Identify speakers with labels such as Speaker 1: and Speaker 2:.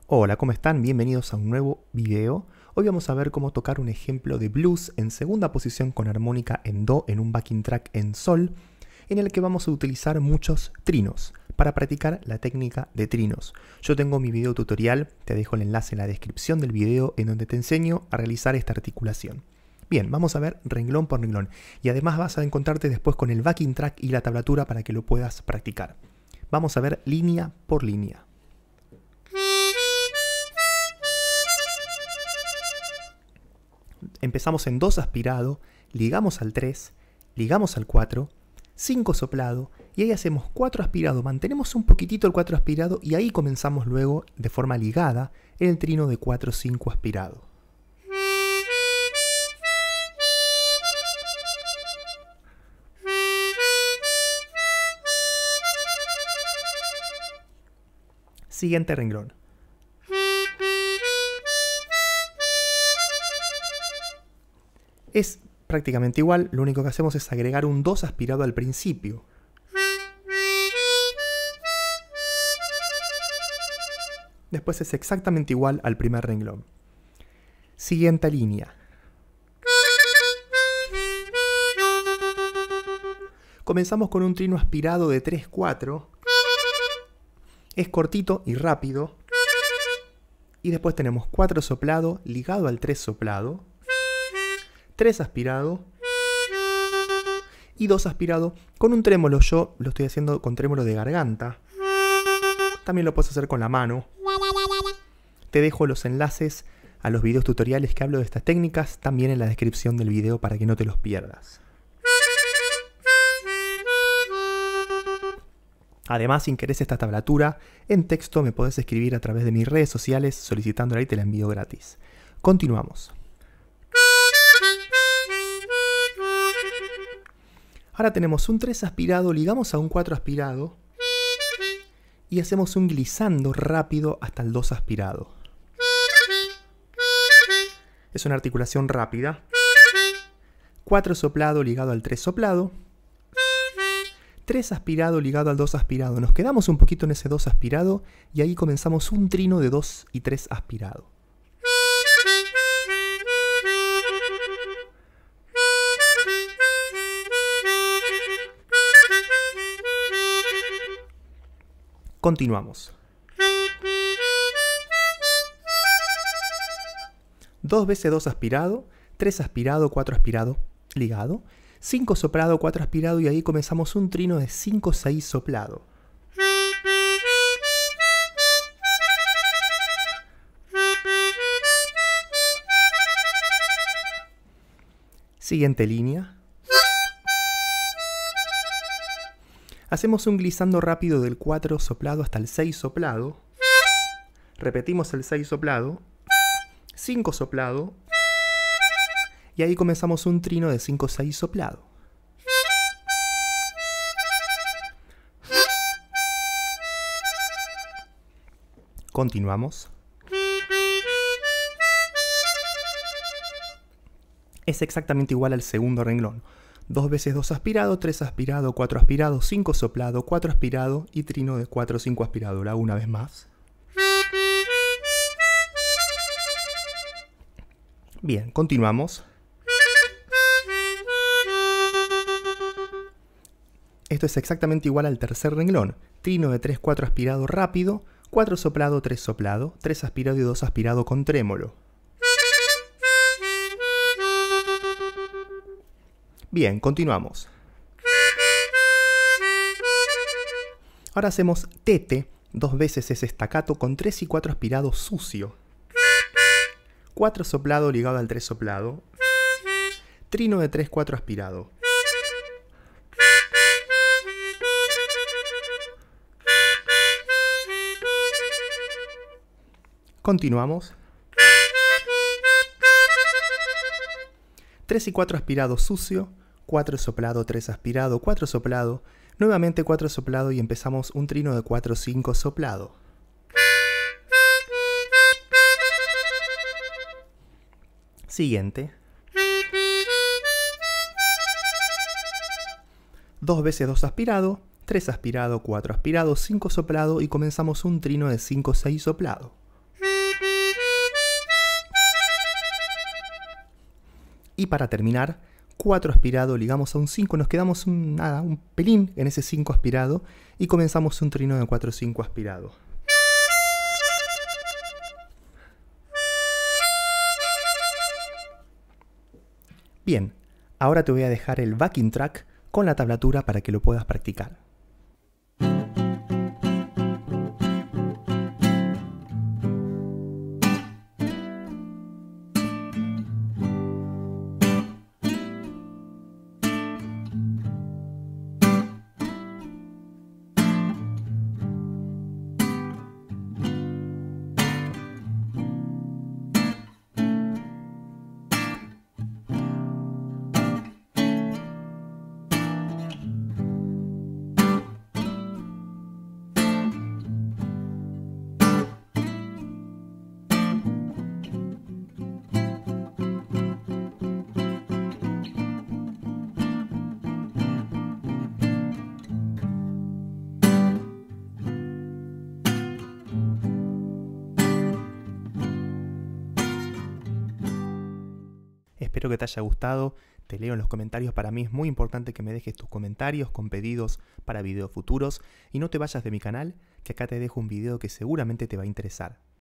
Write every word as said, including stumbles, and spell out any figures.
Speaker 1: Hola, ¿cómo están? Bienvenidos a un nuevo video. Hoy vamos a ver cómo tocar un ejemplo de blues en segunda posición con armónica en do en un backing track en sol, en el que vamos a utilizar muchos trinos para practicar la técnica de trinos. Yo tengo mi video tutorial, te dejo el enlace en la descripción del video en donde te enseño a realizar esta articulación. Bien, vamos a ver renglón por renglón y además vas a encontrarte después con el backing track y la tablatura para que lo puedas practicar. Vamos a ver línea por línea. Empezamos en dos aspirado, ligamos al tres, ligamos al cuatro, cinco soplado y ahí hacemos cuatro aspirado, mantenemos un poquitito el cuatro aspirado y ahí comenzamos luego de forma ligada en el trino de cuatro cinco aspirado. Siguiente renglón. Es prácticamente igual, lo único que hacemos es agregar un dos aspirado al principio. Después es exactamente igual al primer renglón. Siguiente línea. Comenzamos con un trino aspirado de tres cuatro. Es cortito y rápido. Y después tenemos cuatro soplado ligado al tres soplado. tres aspirado y dos aspirado con un trémolo. Yo lo estoy haciendo con trémolo de garganta. También lo puedes hacer con la mano. Te dejo los enlaces a los videos tutoriales que hablo de estas técnicas también en la descripción del video para que no te los pierdas. Además, si querés esta tablatura en texto me podés escribir a través de mis redes sociales solicitándola y te la envío gratis. Continuamos. Ahora tenemos un tres aspirado, ligamos a un cuatro aspirado y hacemos un glissando rápido hasta el dos aspirado. Es una articulación rápida. cuatro soplado ligado al tres soplado. tres aspirado ligado al dos aspirado. Nos quedamos un poquito en ese dos aspirado y ahí comenzamos un trino de dos y tres aspirado. Continuamos. dos veces dos aspirado, tres aspirado, cuatro aspirado, ligado, cinco soplado, cuatro aspirado y ahí comenzamos un trino de cinco seis soplado. Siguiente línea. Hacemos un glissando rápido del cuatro soplado hasta el seis soplado. Repetimos el seis soplado. cinco soplado. Y ahí comenzamos un trino de cinco seis soplado. Continuamos. Es exactamente igual al segundo renglón. dos veces dos aspirado, tres aspirado, cuatro aspirado, cinco soplado, cuatro aspirado y trino de cuatro cinco aspirado. Lo hago una vez más. Bien, continuamos. Esto es exactamente igual al tercer renglón. Trino de tres cuatro aspirado rápido, cuatro soplado, tres soplado, tres aspirado y dos aspirado con trémolo. Bien, continuamos. Ahora hacemos tete, dos veces ese staccato con tres y cuatro aspirado sucio. cuatro soplado ligado al tres soplado. Trino de tres cuatro aspirado. Continuamos. tres y cuatro aspirado sucio, cuatro soplado, tres aspirado, cuatro soplado, nuevamente cuatro soplado y empezamos un trino de cuatro cinco soplado. Siguiente. dos veces dos aspirado, tres aspirado, cuatro aspirado, cinco soplado y comenzamos un trino de cinco seis soplado. Y para terminar, cuatro aspirado, ligamos a un cinco, nos quedamos un, nada, un pelín en ese cinco aspirado y comenzamos un trino de cuatro cinco aspirado. Bien, ahora te voy a dejar el backing track con la tablatura para que lo puedas practicar. Espero que te haya gustado, te leo en los comentarios, para mí es muy importante que me dejes tus comentarios con pedidos para videos futuros y no te vayas de mi canal, que acá te dejo un video que seguramente te va a interesar.